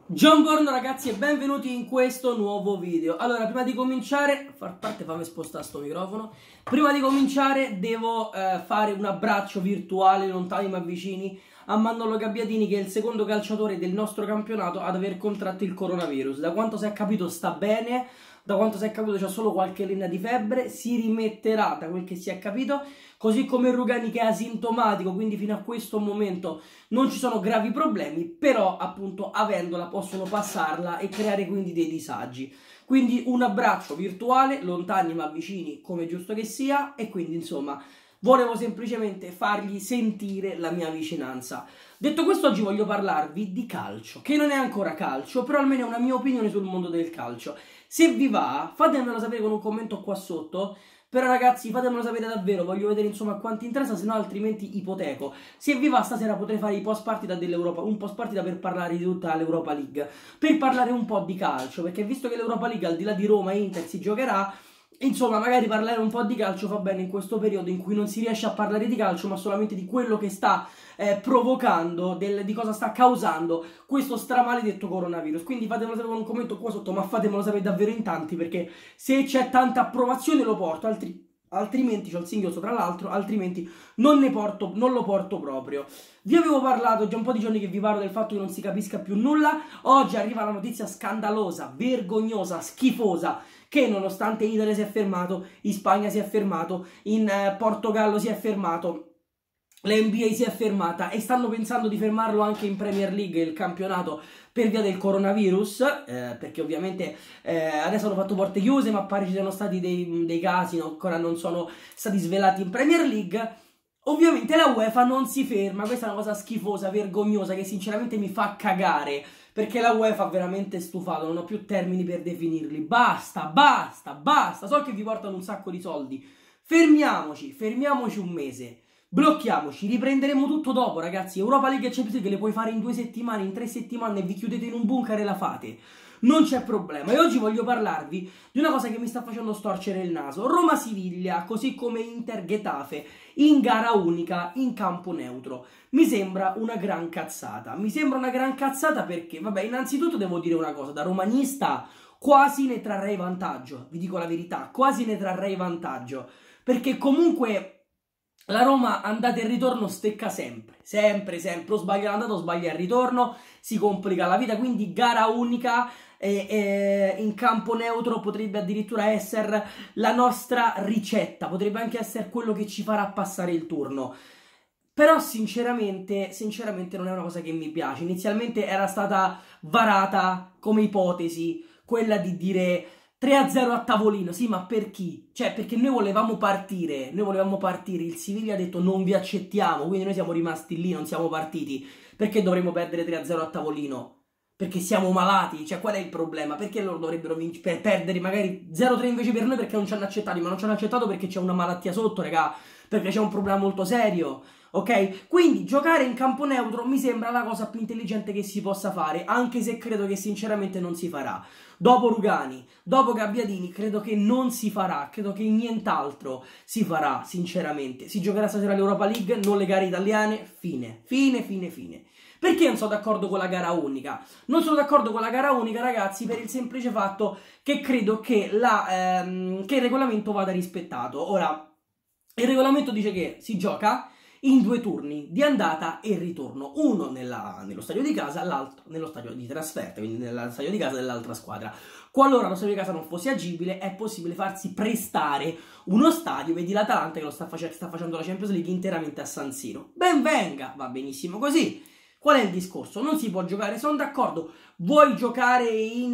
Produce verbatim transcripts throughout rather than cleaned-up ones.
Buongiorno ragazzi e benvenuti in questo nuovo video. Allora, prima di cominciare, far parte, fammi spostare sto microfono. Prima di cominciare devo eh, fare un abbraccio virtuale, lontani ma vicini, a Manolo Gabbiadini, che è il secondo calciatore del nostro campionato ad aver contratto il coronavirus. Da quanto si è capito sta bene, da quanto si è capito c'ha solo qualche linea di febbre, si rimetterà da quel che si è capito, così come Rugani che è asintomatico, quindi fino a questo momento non ci sono gravi problemi, però appunto avendola possono passarla e creare quindi dei disagi. Quindi un abbraccio virtuale, lontani ma vicini come giusto che sia, e quindi insomma volevo semplicemente fargli sentire la mia vicinanza. Detto questo, oggi voglio parlarvi di calcio, che non è ancora calcio, però almeno è una mia opinione sul mondo del calcio. Se vi va, fatemelo sapere con un commento qua sotto, però ragazzi fatemelo sapere davvero, voglio vedere insomma quanti interessa, se no altrimenti ipoteco. Se vi va, stasera potrei fare i post partita dell'Europa, un post partita per parlare di tutta l'Europa League, per parlare un po' di calcio, perché visto che l'Europa League al di là di Roma e Inter si giocherà, insomma, magari parlare un po' di calcio fa bene in questo periodo in cui non si riesce a parlare di calcio, ma solamente di quello che sta eh, provocando, del, di cosa sta causando questo stramaledetto coronavirus. Quindi fatemelo sapere con un commento qua sotto, ma fatemelo sapere davvero in tanti, perché se c'è tanta approvazione lo porto, altri, altrimenti c'ho il singhiozzo tra l'altro, altrimenti non ne porto, non lo porto proprio. Vi avevo parlato già un po' di giorni che vi parlo del fatto che non si capisca più nulla. Oggi arriva la notizia scandalosa, vergognosa, schifosa, che nonostante Italia si è fermato, in Spagna si è fermato, in eh, Portogallo si è fermato, l'N B A si è fermata e stanno pensando di fermarlo anche in Premier League, il campionato, per via del coronavirus, eh, perché ovviamente eh, adesso hanno fatto porte chiuse, ma pare ci siano stati dei, dei casi, no, ancora non sono stati svelati in Premier League. Ovviamente la UEFA non si ferma, questa è una cosa schifosa, vergognosa, che sinceramente mi fa cagare, perché la UEFA ha veramente stufato, non ho più termini per definirli. Basta, basta, basta, so che vi portano un sacco di soldi. Fermiamoci, fermiamoci un mese, blocchiamoci, riprenderemo tutto dopo ragazzi. Europa League e Champions League le puoi fare in due settimane, in tre settimane, e vi chiudete in un bunker e la fate. Non c'è problema. E oggi voglio parlarvi di una cosa che mi sta facendo storcere il naso. Roma-Siviglia, così come Inter-Getafe, in gara unica, in campo neutro. Mi sembra una gran cazzata. Mi sembra una gran cazzata perché, vabbè, innanzitutto devo dire una cosa. Da romanista quasi ne trarrei vantaggio. Vi dico la verità, quasi ne trarrei vantaggio. Perché comunque la Roma andata e ritorno stecca sempre. Sempre, sempre. O sbaglia l'andata o sbaglia il ritorno. Si complica la vita, quindi gara unica e, e, in campo neutro potrebbe addirittura essere la nostra ricetta, potrebbe anche essere quello che ci farà passare il turno. Però sinceramente, sinceramente non è una cosa che mi piace. Inizialmente era stata varata come ipotesi quella di dire tre a zero a tavolino. Sì, ma per chi? Cioè, perché noi volevamo partire, noi volevamo partire, il Siviglia ha detto non vi accettiamo, quindi noi siamo rimasti lì, non siamo partiti. Perché dovremmo perdere tre a zero a tavolino? Perché siamo malati? Cioè, qual è il problema? Perché loro dovrebbero per perdere magari zero a tre invece per noi perché non ci hanno accettati? Ma non ci hanno accettato perché c'è una malattia sotto, raga, perché c'è un problema molto serio, ok? Quindi giocare in campo neutro mi sembra la cosa più intelligente che si possa fare, anche se credo che sinceramente non si farà. Dopo Rugani, dopo Gabbiadini, credo che non si farà, credo che nient'altro si farà, sinceramente. Si giocherà stasera l'Europa League, non le gare italiane, fine, fine, fine, fine. Perché non sono d'accordo con la gara unica? Non sono d'accordo con la gara unica, ragazzi, per il semplice fatto che credo che, la, ehm, che il regolamento vada rispettato. Ora, il regolamento dice che si gioca in due turni di andata e ritorno, uno nella, nello stadio di casa, l'altro nello stadio di trasferta, quindi nello stadio di casa dell'altra squadra. Qualora lo stadio di casa non fosse agibile, è possibile farsi prestare uno stadio, vedi l'Atalanta che lo sta, face sta facendo la Champions League interamente a San Siro. Ben venga, va benissimo così. Qual è il discorso? Non si può giocare, sono d'accordo, vuoi giocare in,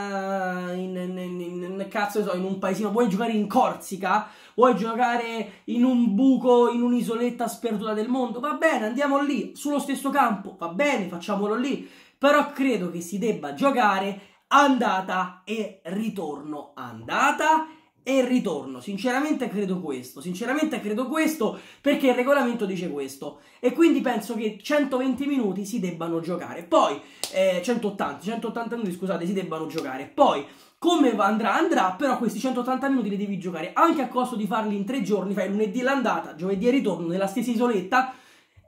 uh, in, in, in, in, cazzo so, in un paesino, vuoi giocare in Corsica, vuoi giocare in un buco, in un'isoletta sperduta del mondo, va bene, andiamo lì, sullo stesso campo, va bene, facciamolo lì, però credo che si debba giocare andata e ritorno, andata e ritorno. Sinceramente credo questo, sinceramente credo questo perché il regolamento dice questo e quindi penso che centoventi minuti si debbano giocare, poi eh, centottanta, centottanta minuti scusate si debbano giocare, poi come andrà andrà, però questi centottanta minuti li devi giocare anche a costo di farli in tre giorni, fai lunedì l'andata, giovedì il ritorno nella stessa isoletta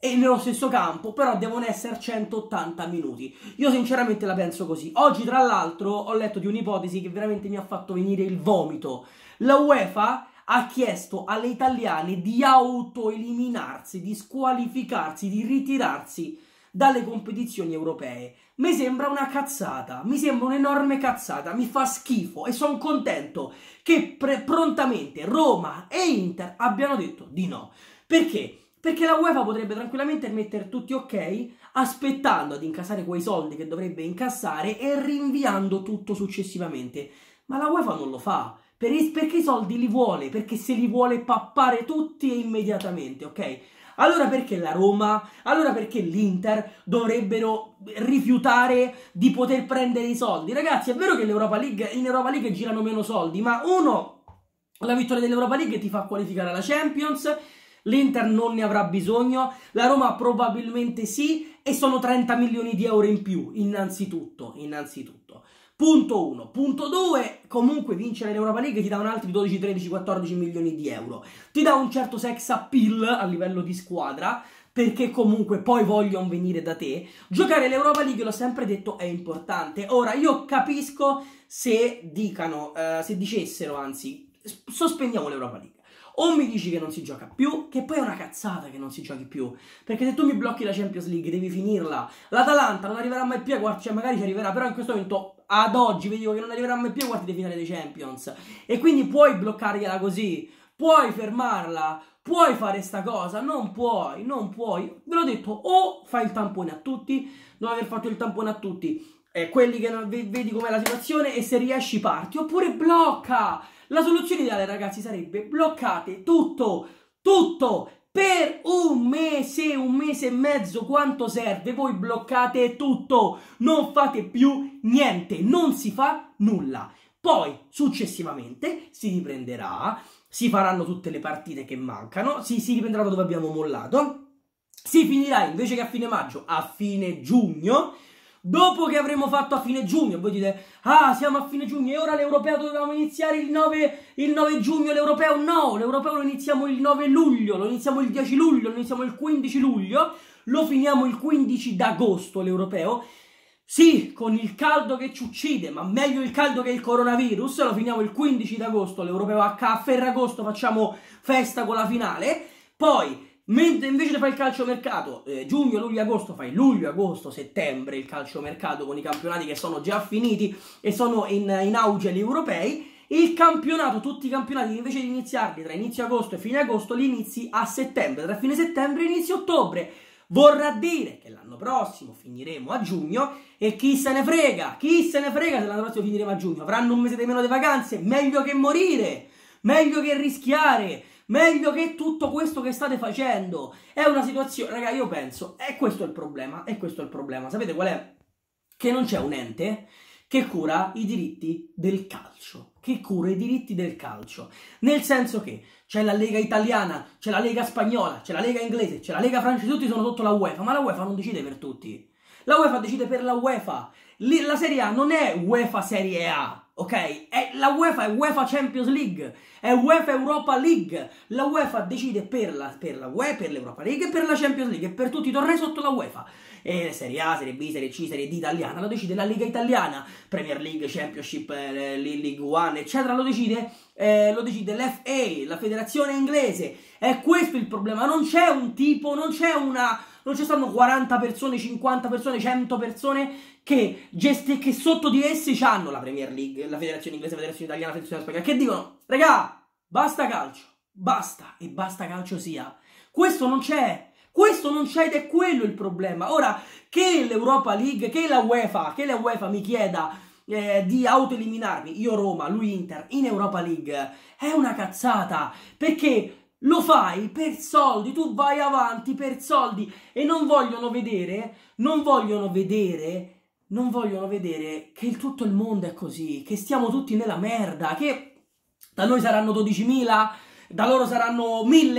e nello stesso campo, però devono essere centottanta minuti. Io sinceramente la penso così. Oggi tra l'altro ho letto di un'ipotesi che veramente mi ha fatto venire il vomito. La UEFA ha chiesto alle italiane di autoeliminarsi, di squalificarsi, di ritirarsi dalle competizioni europee. Mi sembra una cazzata, mi sembra un'enorme cazzata, mi fa schifo e sono contento che prontamente Roma e Inter abbiano detto di no. Perché? Perché la UEFA potrebbe tranquillamente mettere tutti ok, aspettando ad incassare quei soldi che dovrebbe incassare e rinviando tutto successivamente. Ma la UEFA non lo fa, perché i soldi li vuole, perché se li vuole pappare tutti e immediatamente, ok? Allora perché la Roma, allora perché l'Inter dovrebbero rifiutare di poter prendere i soldi? Ragazzi, è vero che l'Europa League, in Europa League girano meno soldi, ma uno, la vittoria dell'Europa League ti fa qualificare alla Champions. L'Inter non ne avrà bisogno, la Roma probabilmente sì, e sono trenta milioni di euro in più, innanzitutto, innanzitutto. Punto uno. Punto due, comunque vincere l'Europa League ti dà un altri dodici, tredici, quattordici milioni di euro. Ti dà un certo sex appeal a livello di squadra, perché comunque poi vogliono venire da te. Giocare l'Europa League, l'ho sempre detto, è importante. Ora, io capisco se dicano, eh, se dicessero, anzi, sospendiamo l'Europa League. O mi dici che non si gioca più, che poi è una cazzata che non si giochi più, perché se tu mi blocchi la Champions League devi finirla. L'Atalanta non arriverà mai più ai quarti, cioè magari ci arriverà, però in questo momento ad oggi vi dico che non arriverà mai più ai quarti di finale dei Champions, e quindi puoi bloccargliela così, puoi fermarla, puoi fare sta cosa, non puoi, non puoi. Ve l'ho detto, o fai il tampone a tutti, dopo aver fatto il tampone a tutti, eh, quelli che non, vedi com'è la situazione, e se riesci parti, oppure blocca. La soluzione ideale, ragazzi, sarebbe bloccate tutto, tutto, per un mese, un mese e mezzo, quanto serve, voi bloccate tutto, non fate più niente, non si fa nulla. Poi, successivamente, si riprenderà, si faranno tutte le partite che mancano, si, si riprenderà da dove abbiamo mollato, si finirà, invece che a fine maggio, a fine giugno. Dopo che avremo fatto a fine giugno, voi dite, ah, siamo a fine giugno e ora l'Europeo dovevamo iniziare il nove, il nove giugno l'Europeo. No, l'Europeo lo iniziamo il nove luglio, lo iniziamo il dieci luglio, lo iniziamo il quindici luglio, lo finiamo il quindici d'agosto l'Europeo. Sì, con il caldo che ci uccide, ma meglio il caldo che il coronavirus, lo finiamo il quindici d'agosto l'Europeo, a Ferragosto facciamo festa con la finale, poi... Mentre invece di fare il calciomercato, eh, giugno, luglio, agosto, fai luglio, agosto, settembre il calciomercato con i campionati che sono già finiti e sono in, in auge gli europei. Il campionato, tutti i campionati, invece di iniziarli tra inizio agosto e fine agosto, li inizi a settembre, tra fine settembre e inizio ottobre. Vorrà dire che l'anno prossimo finiremo a giugno e chi se ne frega, chi se ne frega se l'anno prossimo finiremo a giugno. Avranno un mese di meno di vacanze, meglio che morire, meglio che rischiare. Meglio che tutto questo che state facendo. È una situazione, raga, io penso, e questo è il problema, e questo è il problema. Sapete qual è? Che non c'è un ente che cura i diritti del calcio, che cura i diritti del calcio. Nel senso che c'è la Lega italiana, c'è la Lega spagnola, c'è la Lega inglese, c'è la Lega francese, tutti sono sotto la UEFA, ma la UEFA non decide per tutti. La UEFA decide per la UEFA. La Serie A non è UEFA Serie A, ok? È, la UEFA è UEFA Champions League, è UEFA Europa League. La UEFA decide per la, per la UEFA, per l'Europa League e per la Champions League e per tutti i tornei sotto la UEFA. E Serie A, Serie B, Serie C, Serie D italiana, lo decide la Liga italiana, Premier League, Championship, eh, League One, eccetera, lo decide, eh, lo decide l'F A, la federazione inglese. È questo il problema, non c'è un tipo, non c'è una... non ci stanno quaranta persone, cinquanta persone, cento persone che, gesti che sotto di essi hanno la Premier League, la federazione inglese, la federazione italiana, la federazione spagnola, che dicono, regà, basta calcio, basta, e basta calcio sia. Questo non c'è, questo non c'è ed è quello il problema. Ora, che l'Europa League, che la UEFA, che la UEFA mi chieda eh, di autoeliminarmi, io Roma, lui Inter, in Europa League, è una cazzata, perché... lo fai per soldi, tu vai avanti per soldi e non vogliono vedere, non vogliono vedere, non vogliono vedere che il, tutto il mondo è così, che stiamo tutti nella merda, che da noi saranno dodicimila, da loro saranno mille,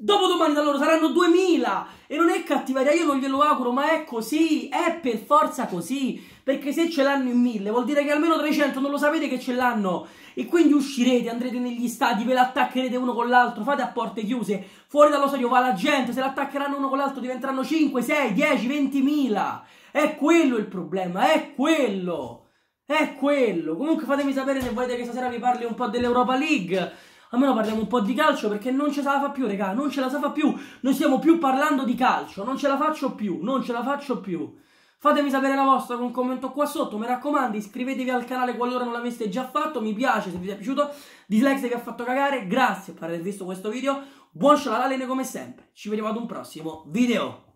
Dopodomani da loro saranno duemila e non è cattiveria, io non glielo auguro, ma è così, è per forza così, perché se ce l'hanno in mille vuol dire che almeno trecento non lo sapete che ce l'hanno e quindi uscirete, andrete negli stadi, ve l'attaccherete uno con l'altro, fate a porte chiuse, fuori dallo stadio va la gente, se l'attaccheranno uno con l'altro diventeranno cinque, sei, dieci, ventimila, è quello il problema, è quello, è quello. Comunque fatemi sapere se volete che stasera vi parli un po' dell'Europa League. Almeno parliamo un po' di calcio perché non ce la fa più, raga, non ce la fa più. Non stiamo più parlando di calcio, non ce la faccio più, non ce la faccio più. Fatemi sapere la vostra con un commento qua sotto, mi raccomando, iscrivetevi al canale qualora non l'aveste già fatto, mi piace se vi è piaciuto, dislike se vi ha fatto cagare, grazie per aver visto questo video, buon scialalene come sempre, ci vediamo ad un prossimo video.